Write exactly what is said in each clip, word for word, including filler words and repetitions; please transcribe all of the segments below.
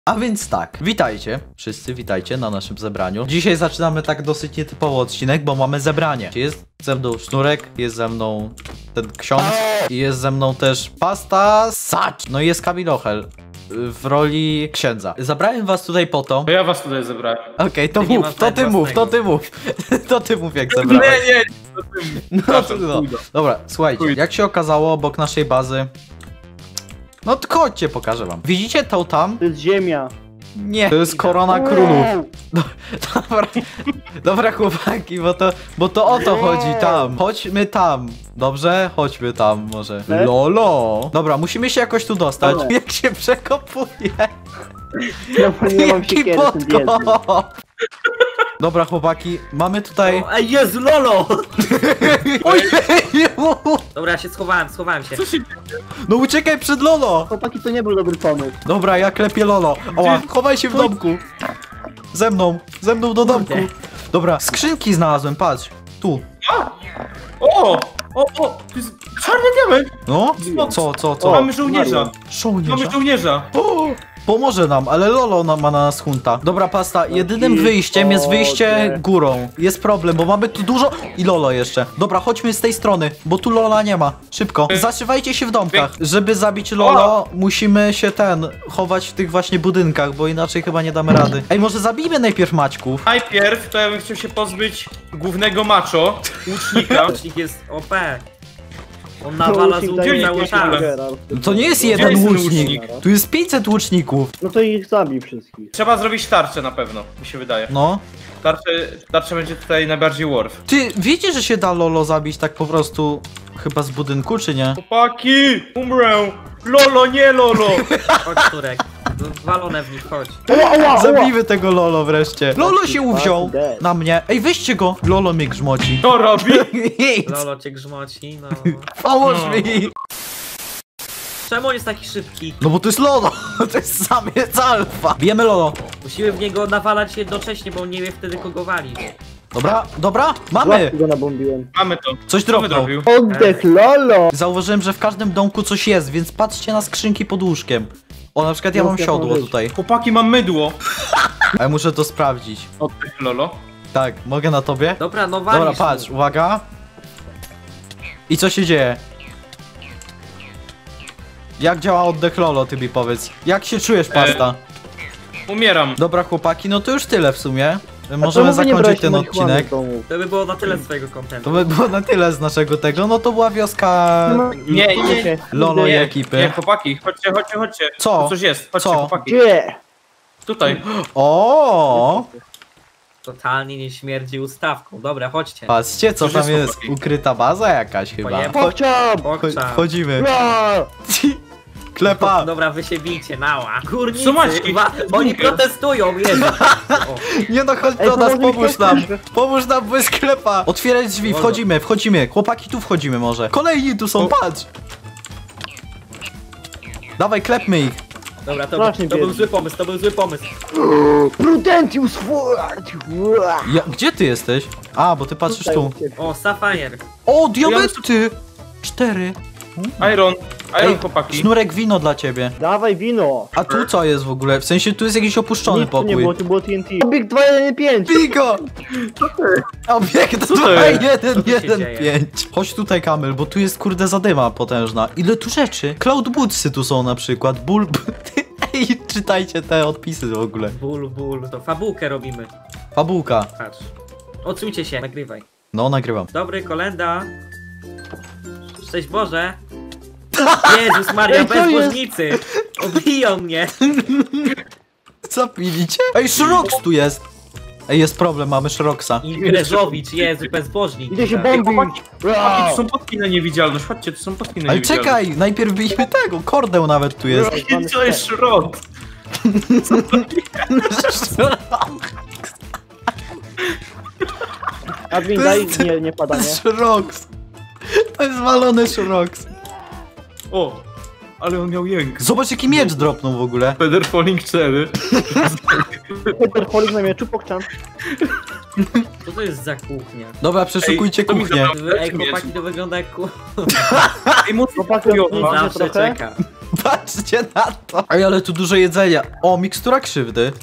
A więc tak, witajcie, wszyscy witajcie na naszym zebraniu. Dzisiaj zaczynamy tak dosyć nietypowo odcinek, bo mamy zebranie. Jest ze mną Sznurek, jest ze mną ten ksiądz i jest ze mną też Pasta Sacz. No i jest Kamilochel w roli księdza. Zabrałem was tutaj po to. To ja was tutaj zebrałem. Okej, okay, to Ty mów, to ty mów, to ty mów. To ty mów jak zebrałeś. Nie, nie, to ty mów. No, to, no. Dobra, słuchajcie, jak się okazało obok naszej bazy. No to chodźcie, pokażę wam. Widzicie to tam? To jest ziemia. Nie, to jest korona królów. No, dobra, dobra chłopaki, bo to, bo to o to chodzi tam. Chodźmy tam. Dobrze? Chodźmy tam może. Lolo. Dobra, musimy się jakoś tu dostać. Dobra. Jak się przekopuje. Ja nie mam Jaki siekiery, jestem biedny. podkop. Dobra chłopaki, mamy tutaj... Ej, Jezu, Lolo! Ojej! Dobra, ja się schowałem, schowałem się. Co się... No uciekaj przed Lolo! Chłopaki, to nie był dobry pomysł. Dobra, ja klepię Lolo. Oła, chowaj się w domku. Ze mną, ze mną do domku. Dobra, skrzynki znalazłem, patrz. Tu. O! O, o! To jest czarny diament! No? Co? Co, co, O, co? mamy żołnierza! Mamy Żołnierza? żołnierza! O, pomoże nam, ale Lolo nam ma na nas hunta. Dobra, Pasta, jedynym wyjściem jest wyjście górą. Jest problem, bo mamy tu dużo... I Lolo jeszcze. Dobra, chodźmy z tej strony, bo tu Lola nie ma. Szybko. Zaszywajcie się w domkach. Żeby zabić Lolo, musimy się ten... chować w tych właśnie budynkach, bo inaczej chyba nie damy rady. Ej, może zabijmy najpierw Maćków. Najpierw to ja bym chciał się pozbyć głównego macho, łucznika. Łucznik jest O P. On nawala z łukiem cały czas. To nie jest Gdzie jeden jest ten łucznik. łucznik? Tu jest pięćset łuczników. No to ich zabij wszystkich. Trzeba zrobić tarczę na pewno, mi się wydaje. No. Tarczę, tarczę będzie tutaj najbardziej worth. Ty, wiecie, że się da Lolo zabić tak po prostu... chyba z budynku, czy nie? Chłopaki! Umrę! Lolo, nie Lolo! Chodź, Turek. Walone w nich, chodź. Zabijmy tego Lolo wreszcie. Lolo się uwziął na mnie. Ej, weźcie go. Lolo mnie grzmoci. To robi? Nic. Lolo cię grzmoci, no. Pomóż No. mi. Czemu on jest taki szybki? No bo to jest Lolo. To jest samiec alfa. Bijemy Lolo. Musimy w niego nawalać jednocześnie, bo on nie wie wtedy kogo wali. Dobra, dobra. Mamy. Łapki go nabombiłem. Mamy to. Coś Co by dropnął. zrobił? Oddech, lolo! Zauważyłem, że w każdym domku coś jest, więc patrzcie na skrzynki pod łóżkiem. O, na przykład ja No, mam ja siodło mam tutaj. Chłopaki, mam mydło. Ale muszę to sprawdzić. Oddech, Lolo. Tak, mogę na tobie? Dobra, no walisz. Dobra, patrz, uwaga. I co się dzieje? Jak działa oddech Lolo, ty mi powiedz. Jak się czujesz, Pasta? Umieram. Dobra, chłopaki, no to już tyle w sumie. A Możemy czemu wy nie zakończyć braliście ten marihuany odcinek. w domu? To by było na tyle swojego kontentu. To by było na tyle z naszego tego. No to była wioska Nie, nie, nie. Lolo i Nie, ekipy. nie, chłopaki, chodźcie, chodźcie, chodźcie. Co? Tu coś jest, chodźcie, Co? chłopaki. Gdzie? Tutaj. O! Totalnie nie śmierdzi ustawką. Dobra, chodźcie. Patrzcie, co Już tam jest, jest. chłopaki. Ukryta baza jakaś chyba. Pojeb- Cho- Pokczam! cho- Bokcza. Wchodzimy. Ra! Klepa. Dobra, wy się bijcie, nała. Górnicy, Co macie? wa- oni protestują, Jezu. O. Nie no, chodź Ej, do nas, pomóż mi pomóż ktoś, nam. proszę. Pomóż nam, bo jest sklepa. Otwieraj drzwi, Wolno. wchodzimy, wchodzimy. Chłopaki, tu wchodzimy może. Kolejni tu są, O. patrz. Dawaj, klepmy ich. Dobra, to, Strasznie to był biedny. zły pomysł, to był zły pomysł. Prudentius fort! Ja, gdzie ty jesteś? A, bo ty patrzysz tu. O, Sapphire. O, diamenty! Cztery. Iron, Iron, Ej, chłopaki. Sznurek, wino dla ciebie. Dawaj wino! A tu co jest w ogóle? W sensie tu jest jakiś opuszczony Nic tu nie pokój. było, tu było T N T. Obiekt dwa jeden pięć! Bigo! Obiekt Co to dwa jest? jeden Co tu się jeden dzieje? pięć. Chodź tutaj, Kamil, bo tu jest kurde zadyma potężna. Ile tu rzeczy? Cloud Bootsy tu są na przykład. Bull... Ej, czytajcie te odpisy w ogóle. Ból, ból. To fabułkę robimy. Fabułka. Patrz. Odsuńcie się, nagrywaj. No, nagrywam. Dobry, kolenda. Szczęść Boże. Jezus Maria, Ej, co jest? bezbożnicy. Obiją mnie. Zapilicie? Ej, Shrox tu jest! Ej, jest problem, mamy Shroxa. Imprezowicz, Jezu, bezbożnik. Idę się Dobra. bombić! Chłopaki, Ra! tu są potki na niewidzialność, chodźcie, tu są potki na Ale niewidzialność. czekaj, najpierw bijmy tego, kordeł nawet tu jest. I co jest szrot? Admin, To daj jest- nie, nie To padanie. jest Shrox. To jest walony Shrox. O, ale on miał jęk. Zobacz jaki miecz dropnął w ogóle. Feather Falling cztery. Peter Holik na mieczu, pokczam. Co to jest za kuchnia? Dobra, przeszukujcie Ej, to mi kuchnię. zabrał. Ej, chłopaki, to wygląda jak kuchnia. Ej, mocno Chłopaki, chujowo. Może Zawsze trochę? czeka. Patrzcie na to. Ej, ale tu dużo jedzenia. O, mikstura krzywdy.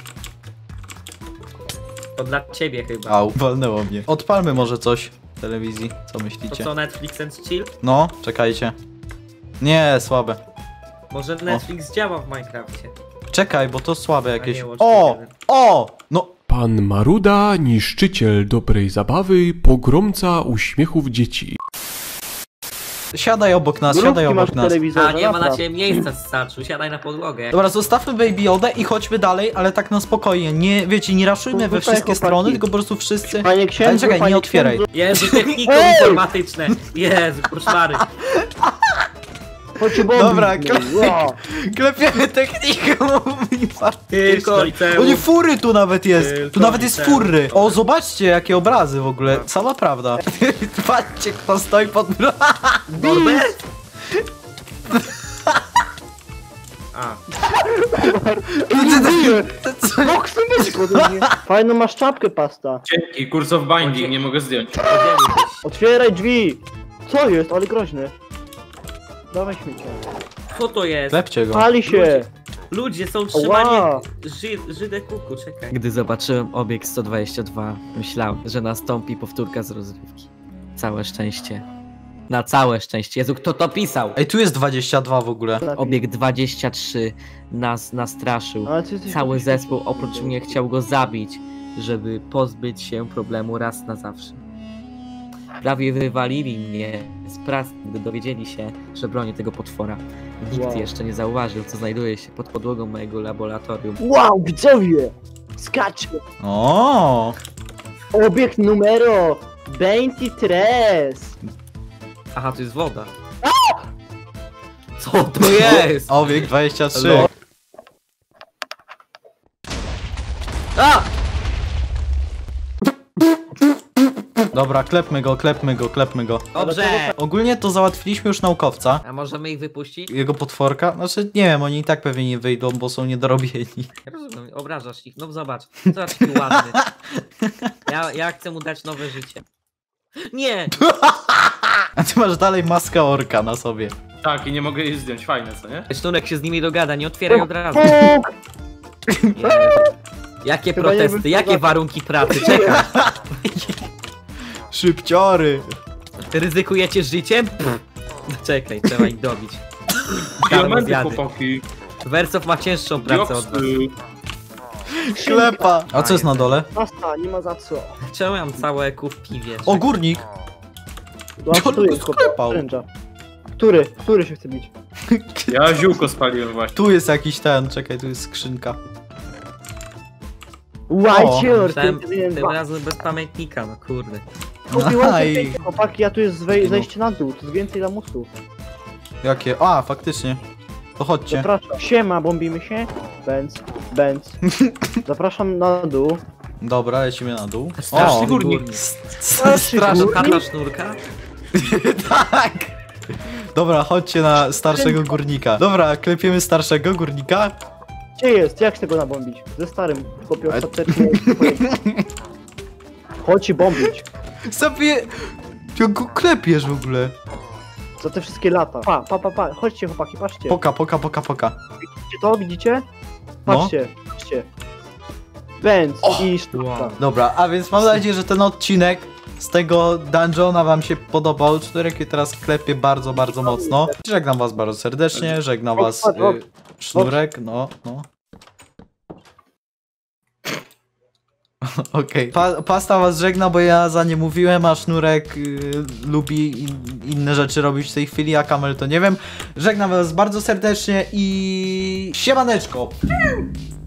To dla ciebie chyba. Au, walnęło mnie. Odpalmy może coś w telewizji, co To myślicie? co, Netflix and chill? No, czekajcie. Nie, słabe. Może Netflix działa w Minecrafcie. Czekaj, bo to słabe jakieś. nie, łącz O! jeden. O! No, Pan Maruda, niszczyciel dobrej zabawy, pogromca uśmiechów dzieci. siadaj obok nas, siadaj Grupki masz obok w nas. telewizorze, A nie ma na naprawdę. ciebie miejsca, starczu, siadaj na podłogę. Dobra, zostawmy Baby Yoda i chodźmy dalej, ale tak na spokojnie. Nie, wiecie, nie raszujmy we Tutaj, wszystkie chłopaki. strony, tylko po prostu wszyscy... Panie księdzu, Ale czekaj, panie nie otwieraj. księdzu, Jezu, technikum Ej! informatyczne. Jezu, koszmary. chodźcie bombić. Dobra, mnie. kle- Wow. Klepiemy techniką Tylko liceum. O nie, fury tu nawet jest! Tylko Tu nawet jest liceum. fury! O, zobaczcie jakie obrazy w ogóle. Sama prawda. Patrzcie, kto stoi pod... Norbert? A, Boksy myszko do mnie. Fajną masz czapkę, pasta. Dzięki, Curse of Binding, nie mogę zdjąć. podzieliłbyś. Otwieraj drzwi. Co jest? Ale groźny. Dawaj śmiecie. Co to jest? Klepcie go. Pali się. Ludzie są trzymani Ła. Ży, Żydę kuku, czekaj. Gdy zobaczyłem obieg sto dwadzieścia dwa, myślałem, że nastąpi powtórka z rozrywki. Całe szczęście. Na całe szczęście. Jezu, kto to pisał? Ej, tu jest dwadzieścia dwa w ogóle. Obieg dwadzieścia trzy nas nastraszył. Ale ty jesteś Cały jakiś- zespół oprócz mnie chciał go zabić, żeby pozbyć się problemu raz na zawsze. Prawie wywalili mnie z pracy, gdy dowiedzieli się, że bronię tego potwora. Nikt Wow. jeszcze nie zauważył, co znajduje się pod podłogą mojego laboratorium. Wow, widzowie! Skacze! O, Obiekt numero dwadzieścia trzy. Aha, to jest woda. Co to jest? obieg dwadzieścia trzy. A! Dobra, klepmy go, klepmy go, klepmy go. Dobrze! Ogólnie to załatwiliśmy już naukowca. A możemy ich wypuścić? Jego potworka. Znaczy, nie wiem, oni i tak pewnie nie wyjdą, bo są niedorobieni. Ja rozumiem, obrażasz ich. No zobacz, zobacz jaki ładny. Ja, ja chcę mu dać nowe życie. Nie! A ty masz dalej maskę orka na sobie. Tak, i nie mogę jej zdjąć, fajne, co nie? Sznurek się z nimi dogada, nie otwieraj od razu. Fuk! Jezu. Jakie Chyba nie protesty, bym jakie powiedział. warunki pracy, czekaj. Szybciory. Ryzykujecie życiem? Pff. Czekaj, trzeba ich dobić. Diamenty, zjady. chłopaki. Wersow ma cięższą pracę od was. Diopsy. Ślepa. A co jest na dole? Pasta, nie ma za co. Czemu ja mam całe eku w piwie? O, górnik. Zobacz, On tu go jest sklepał. oręża. Który? Który się chce bić? Ja ziółko spaliłem właśnie. Tu jest jakiś ten, czekaj, tu jest skrzynka. Łajcior! Myślałem, Ty, ty, tym razem bez pamiętnika, no kurde. Aj. Chłopaki, ja tu jest zwej- zejście na dół, tu jest więcej lamusów. Jakie? A, faktycznie. To chodźcie. Zapraszam. Siema, bombimy się. Benz, Benz. Zapraszam na dół. Dobra, lecimy na dół. Straszny O, górnik. Straszny Straż górnik. chata sznurka? tak. Dobra, chodźcie na starszego górnika. Dobra, klepiemy starszego górnika. Gdzie jest? Jak chcę go nabombić? Ze starym. Chłopie, Ale- ostatecznie. Chodź i bombić. Sobie... Jak go klepiesz w ogóle? Za te wszystkie lata. Pa, pa, pa, pa. Chodźcie chłopaki, patrzcie. Poka, poka, poka, poka. Widzicie to? Widzicie? No. Patrzcie, patrzcie. Benz O! i sztuka. Wow. Dobra, a więc mam nadzieję, że ten odcinek z tego dungeona wam się podobał. Czterech teraz klepie bardzo, bardzo mocno. Żegnam was bardzo serdecznie, żegnam was y, Sznurek, no, no. Okej, pa pasta was żegna, bo ja za nie mówiłem, a Sznurek y, lubi in inne rzeczy robić w tej chwili, a Kamel to nie wiem. Żegnam was bardzo serdecznie i siemaneczko!